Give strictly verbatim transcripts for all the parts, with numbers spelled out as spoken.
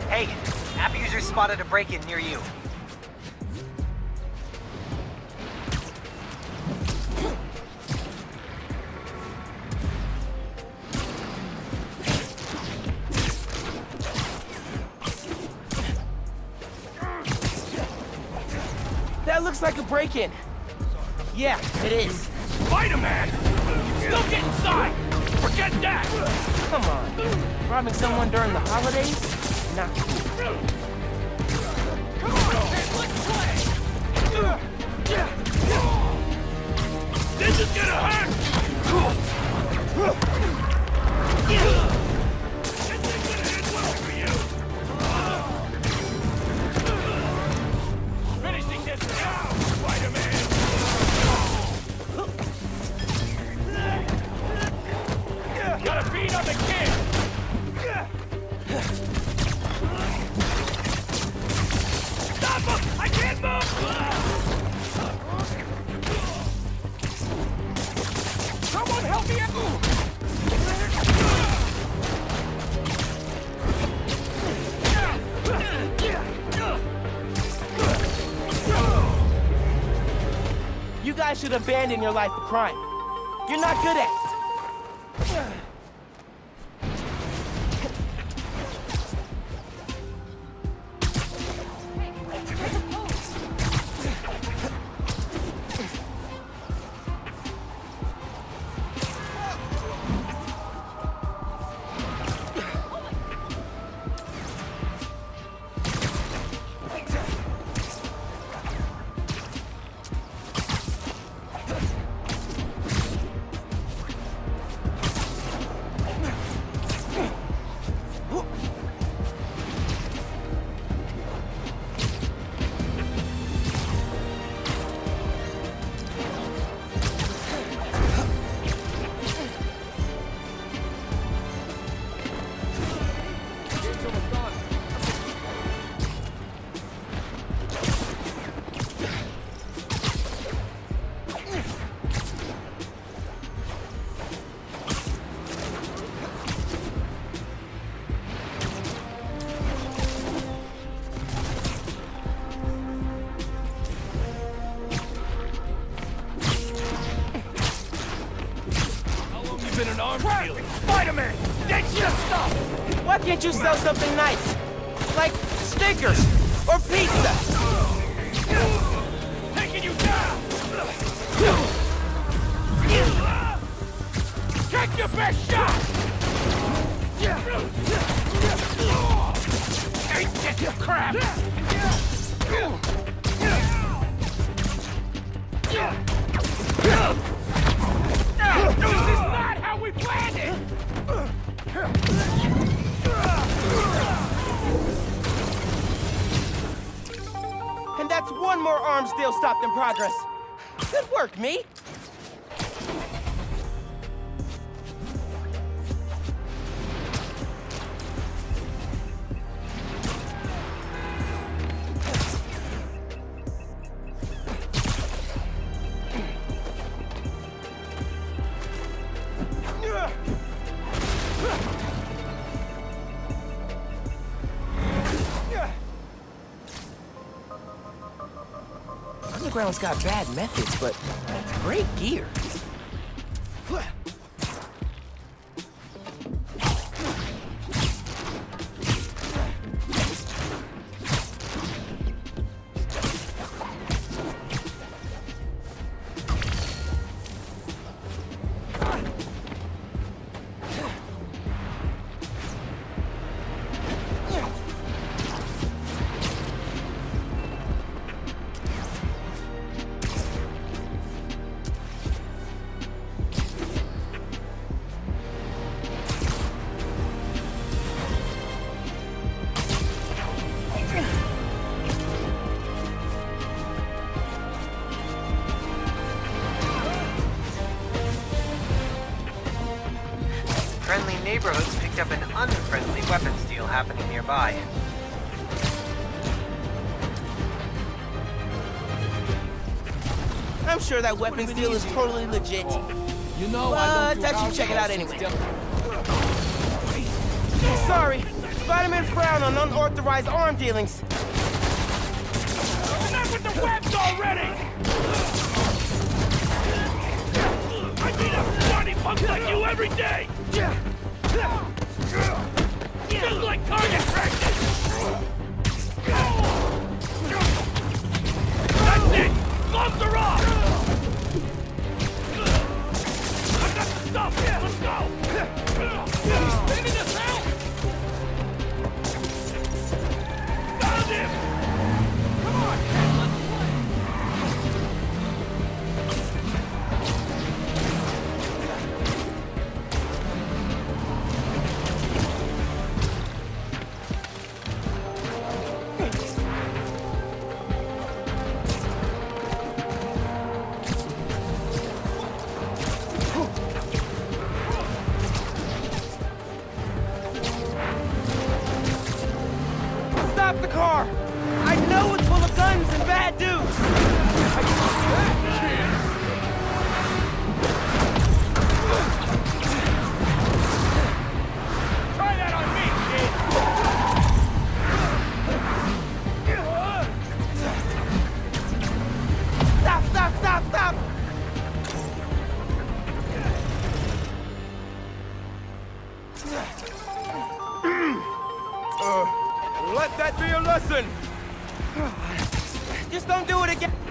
Hey, app user spotted a break-in near you. That looks like a break-in. Yeah, it is. Spider-Man! Still get inside! Forget that! Come on. Robbing someone during the holidays? Not cool. Come on, let's play! This is gonna hurt! This ain't gonna end well for you! Finishing this now, Spider-Man! Gotta beat on the kid! Stop him! I can't move! Someone help me out! You guys should abandon your life of crime. You're not good at it. Been an arms dealer. Spider-Man! That's your stuff! Why can't you sell something nice? Like Snickers or pizza? Taking you down! Take your best shot! Ain't this crap! This is not how we planned it! And that's one more arms deal stopped in progress. Good work, me. Underground's got bad methods, but great gear. Friendly neighborhoods picked up an unfriendly weapons deal happening nearby. I'm sure that weapons deal is totally legit. You know, But I don't do I should check it out outsourcing anyway. stuff. Sorry, Spider-Man frown on unauthorized arm dealings. Enough with the webs already! I beat up bloody punks like you every day! Just like target practice! That's it! Gloves are off! I've got the stuff! Let's go! He's spinning us out! Found him! Come on, Ken, let's play! Stop the car! I know it's full of guns and bad dudes! Try that on me, kid! Stop, stop, stop, stop! uh, let that be a lesson! Just don't do it again!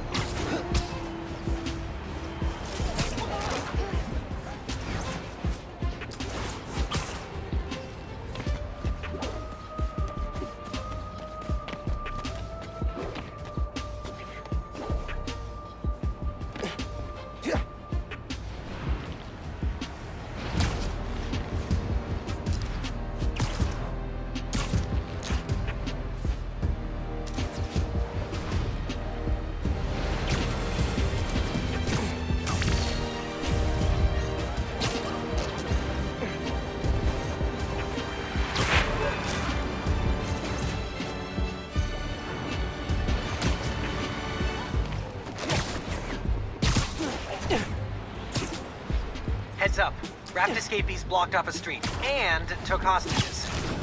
Heads up. Raft escapees blocked off a street and took hostages.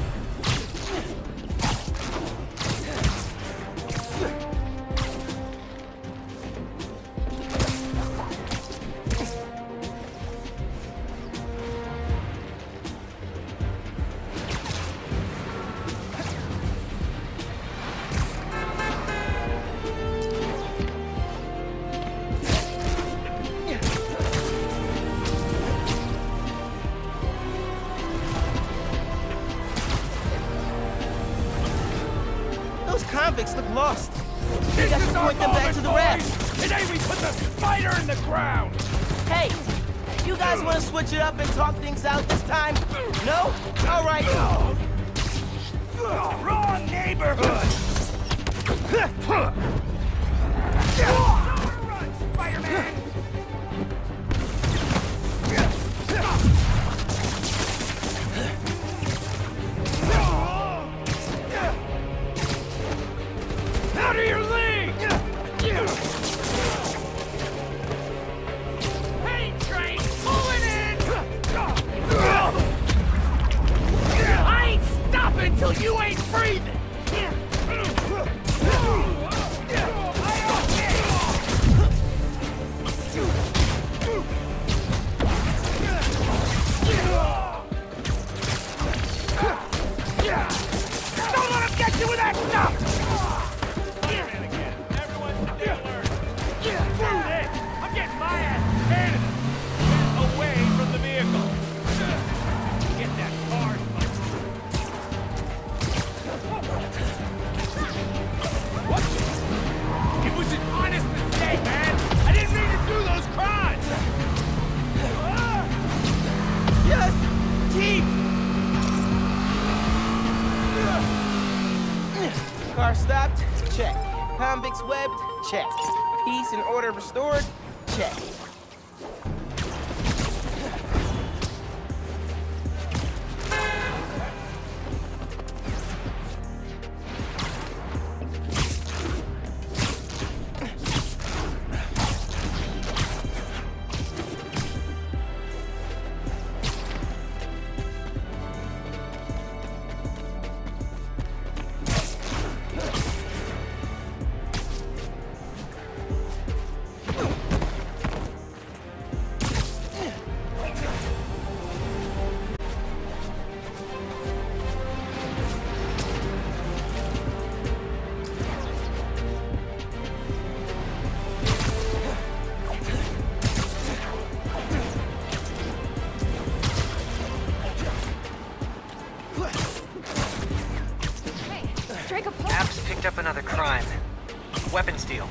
Those convicts look lost. We This got is to our point them back moment, to the boys! raft. Today we put the spider in the ground! Hey, you guys want to switch it up and talk things out this time? No? All right. Wrong neighborhood! Run, Spider-Man! Out of your league! Pain train pulling in! I ain't stopping till you ain't breathing! Don't let him get you with that stuff! I'm getting my ass Canada away from the vehicle. Get that car. What? It was an honest mistake, man. I didn't mean to do those crimes. Just keep. Car stopped? Check. Convicts webbed? Check. Peace and order restored? Check. App's picked up another crime. Weapon steal.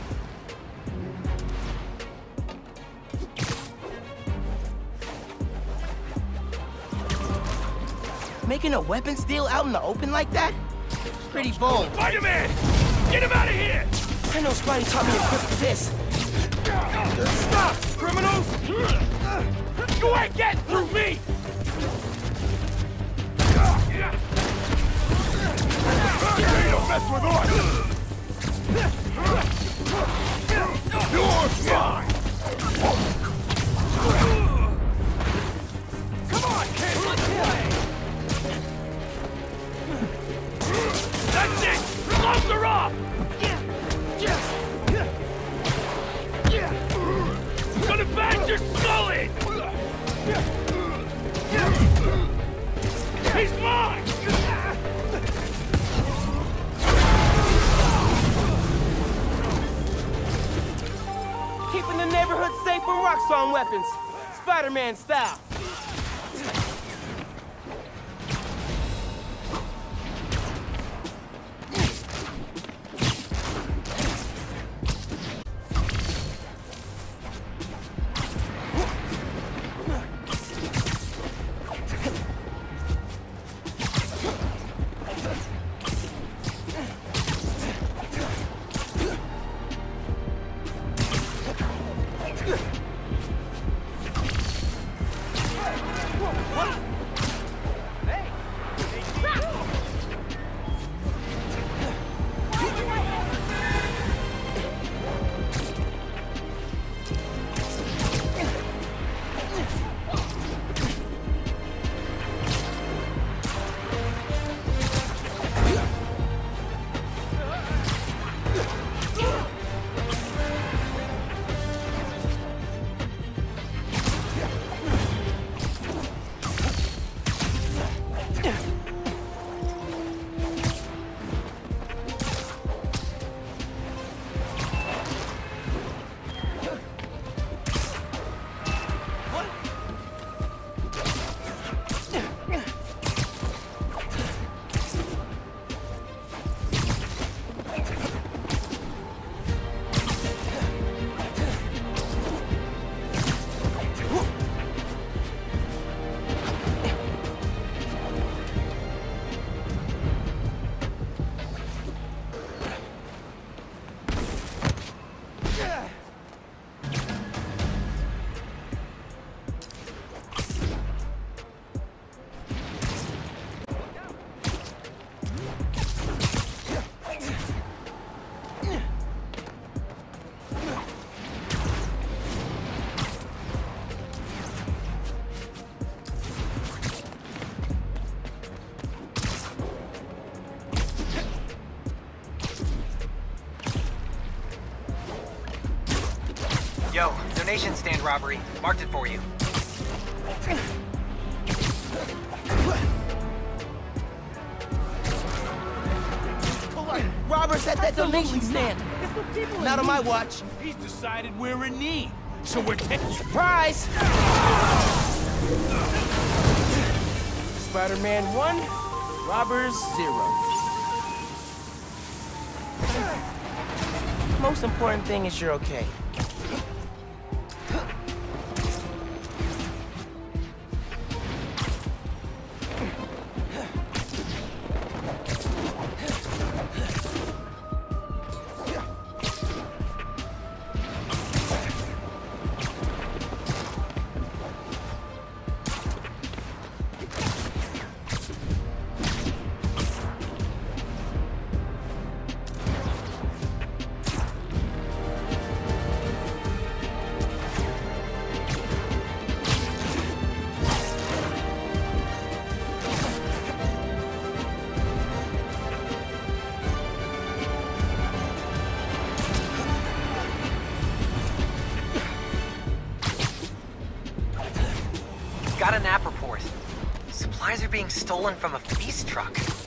Making a weapon steal out in the open like that? Pretty bold. Spider-Man! Get him out of here! I know Spidey taught me to grip for this. Stop, criminals! You ain't getting through me! You don't mess with us! You're mine! Come on, kid! Let's play! That's it! Gloves are off! I'm gonna bash your skull in! He's mine! Keeping the neighborhood safe from Roxxon weapons. Spider-Man style. Yo, donation stand robbery. Marked it for you. Robbers at that donation stand. Not on my watch. He's decided we're in need, so we're taking... Surprise! Spider-Man one, robbers zero. Most important thing is you're okay. Got an app report. Supplies are being stolen from a feast truck.